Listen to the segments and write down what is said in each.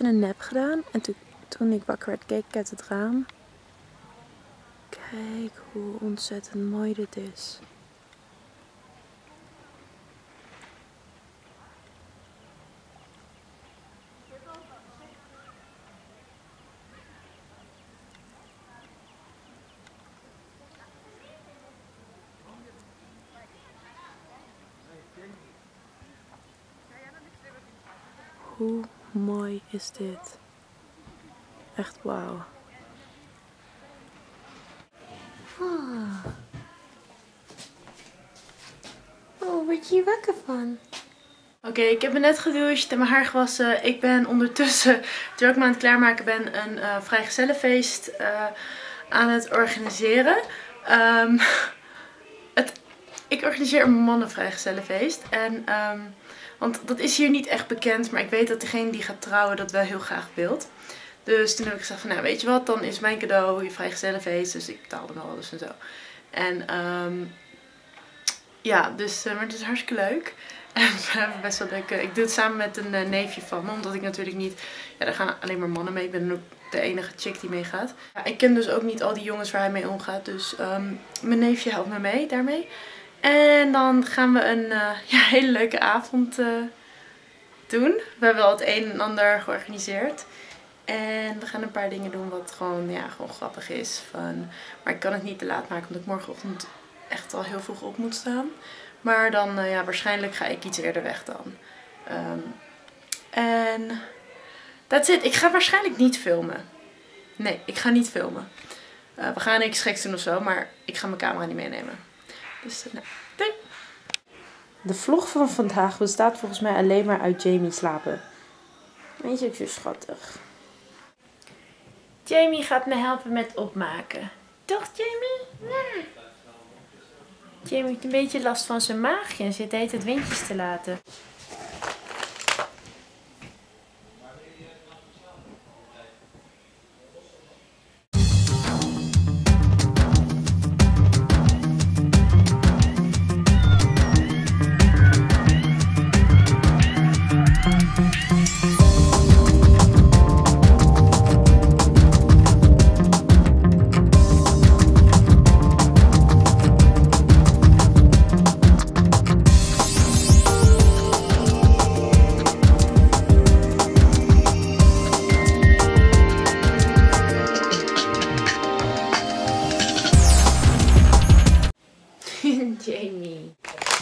even een nap gedaan. En toen ik wakker werd, keek ik uit het raam. Kijk hoe ontzettend mooi dit is. Hoe mooi is dit? Echt wauw. Oh, word je hier wakker van? Oké, ik heb me net gedoucht en mijn haar gewassen. Ik ben ondertussen, terwijl ik me aan het klaarmaken ben, een vrijgezellenfeest aan het organiseren. Ik organiseer een mannenvrijgezellenfeest. Want dat is hier niet echt bekend, maar ik weet dat degene die gaat trouwen dat wel heel graag wilt. Dus toen heb ik gezegd van, nou weet je wat, dan is mijn cadeau je vrijgezellenfeest. Dus ik betaalde wel alles en zo. En ja, dus maar het is hartstikke leuk. En we hebben best wel leuk. Ik doe het samen met een neefje van me, omdat ik natuurlijk niet... Ja, daar gaan alleen maar mannen mee. Ik ben ook de enige chick die meegaat. Ja, ik ken dus ook niet al die jongens waar hij mee omgaat. Dus mijn neefje helpt me mee daarmee. En dan gaan we een hele leuke avond doen. We hebben al het een en ander georganiseerd. En we gaan een paar dingen doen wat gewoon grappig is. Maar ik kan het niet te laat maken, omdat ik morgenochtend echt al heel vroeg op moet staan. Maar dan waarschijnlijk ga ik iets eerder weg dan. En that's it. Ik ga waarschijnlijk niet filmen. Nee, ik ga niet filmen. We gaan niks geks doen of zo, maar ik ga mijn camera niet meenemen. Dus doei! De vlog van vandaag bestaat volgens mij alleen maar uit Jamie slapen. Weet je, ook zo schattig. Jamie gaat me helpen met opmaken. Toch, Jamie? Ja. Jamie heeft een beetje last van zijn maagje en zit de hele tijd windjes te laten. Jamie.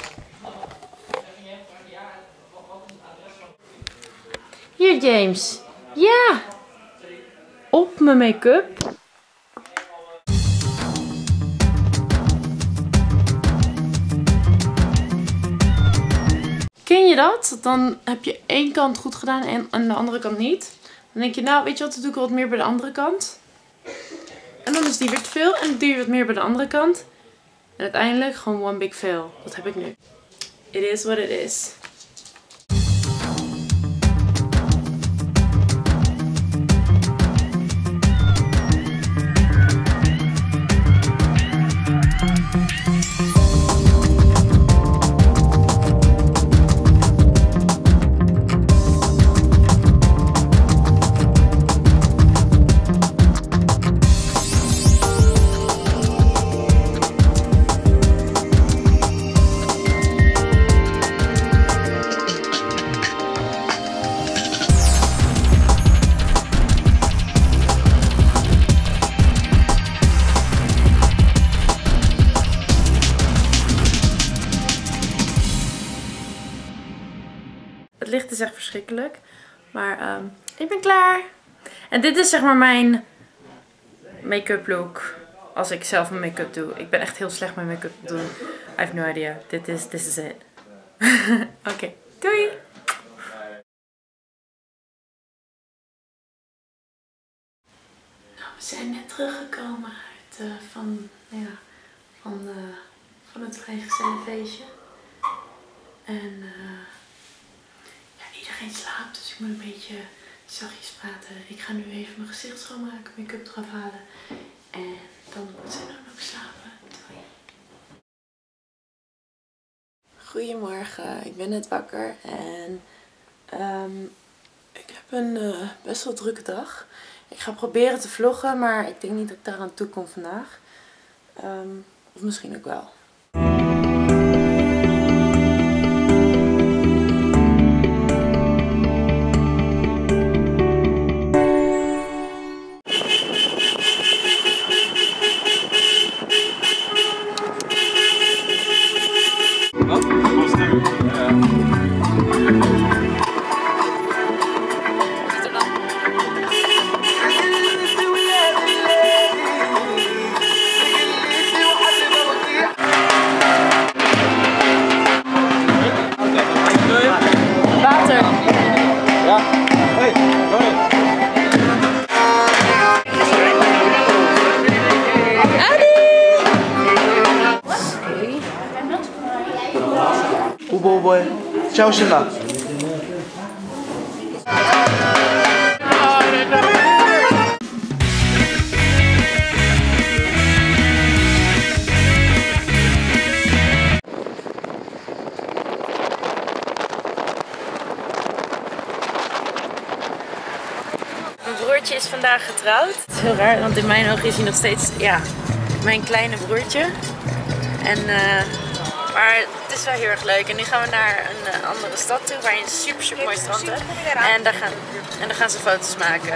Hier, James. Ja. Op mijn make-up. Ken je dat? Dan heb je één kant goed gedaan en aan de andere kant niet. Dan denk je, nou weet je wat, dan doe ik wat meer bij de andere kant. En dan is die weer te veel en dan doe je wat meer bij de andere kant. En uiteindelijk gewoon one big fail. Dat heb ik nu. It is what it is. Het licht is echt verschrikkelijk. Maar ik ben klaar. En dit is zeg maar mijn make-up look. Als ik zelf mijn make-up doe. Ik ben echt heel slecht met make-up doen. I have no idea. This is it. Oké, doei! Nou, we zijn net teruggekomen uit van het vrijgezellenfeestje. En iedereen slaapt, dus ik moet een beetje zachtjes praten. Ik ga nu even mijn gezicht schoonmaken, make-up eraf halen. En dan zijn we ook slapen. Doei. Goedemorgen, ik ben net wakker en Ik heb een best wel drukke dag. Ik ga proberen te vloggen, maar ik denk niet dat ik daar aan toe kom vandaag. Of misschien ook wel. Boy, ciao Simba. Mijn broertje is vandaag getrouwd. Het is heel raar, want in mijn ogen is hij nog steeds mijn kleine broertje. Maar het is wel heel erg leuk. En nu gaan we naar een andere stad toe waar je een super mooi strand hebt. En dan gaan ze foto's maken.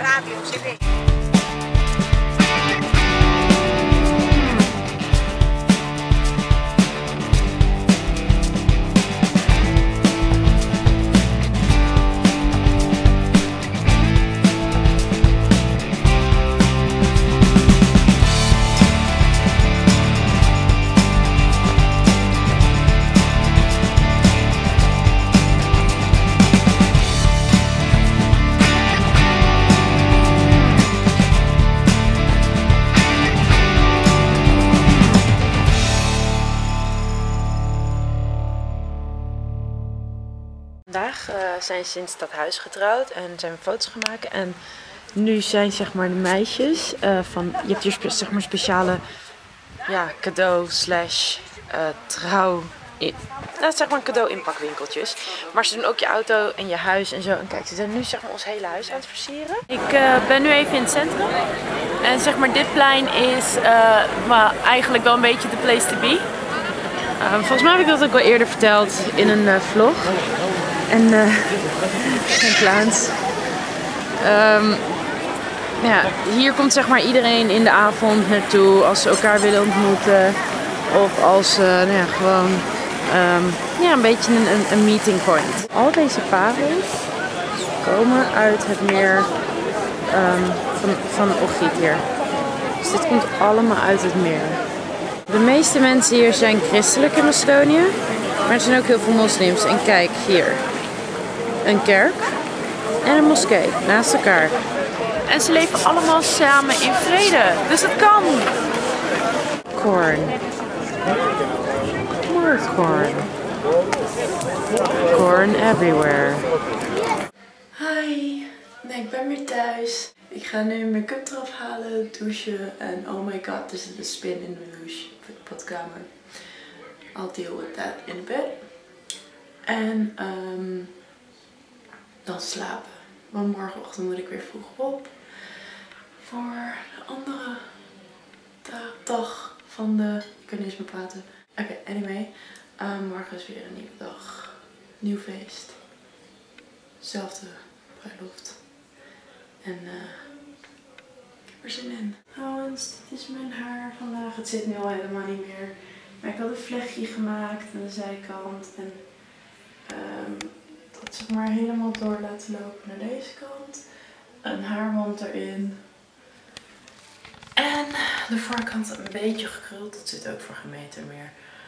Vandaag zijn ze in het stadhuis getrouwd en zijn we foto's gemaakt. En nu zijn zeg maar de meisjes van... Je hebt hier zeg maar speciale cadeau slash trouw... Dat is zeg maar een cadeau inpakwinkeltjes. Maar ze doen ook je auto en je huis en zo. En kijk, ze zijn nu zeg maar ons hele huis aan het versieren. Ik ben nu even in het centrum. En zeg maar dit plein is eigenlijk wel een beetje de place to be. Volgens mij heb ik dat ook al eerder verteld in een vlog. En geen clowns. Hier komt zeg maar iedereen in de avond naartoe als ze elkaar willen ontmoeten. Of als gewoon een beetje een meeting point. Al deze parels komen uit het meer van Ogiet hier. Dus dit komt allemaal uit het meer. De meeste mensen hier zijn christelijk in Estonië. Maar er zijn ook heel veel moslims. En kijk hier. Een kerk en een moskee naast elkaar. En ze leven allemaal samen in vrede. Dus het kan. Corn. More corn. Corn everywhere. Hi. Nee, ik ben weer thuis. Ik ga nu make-up eraf halen, douchen. En oh my god, er zit een spin in de douche. Voor de badkamer. I'll deal with that in bed. En dan slapen. Want morgenochtend moet ik weer vroeg op. Voor de andere dag van de... Ik kan niet eens meer praten. Oké, anyway. Morgen is weer een nieuwe dag. Nieuw feest. Zelfde bruiloft. En ik heb er zin in. Trouwens, dit is mijn haar vandaag. Het zit nu al helemaal niet meer. Maar ik had een vlechtje gemaakt aan de zijkant. En dat zeg maar helemaal door laten lopen naar deze kant. Een haarwand erin. En de voorkant een beetje gekruld. Dat zit ook voor geen meter meer.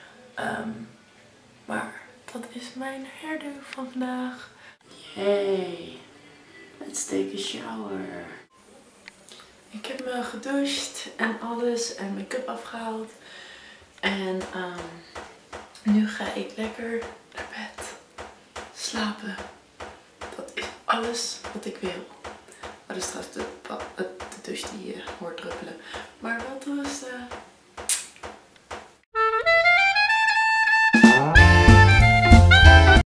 Maar dat is mijn hairdo van vandaag. Yay. Let's take a shower. Ik heb me gedoucht en alles en make-up afgehaald. En nu ga ik lekker naar bed. Slapen. Dat is alles wat ik wil. Maar dat is trouwens de douche die je hoort druppelen. Maar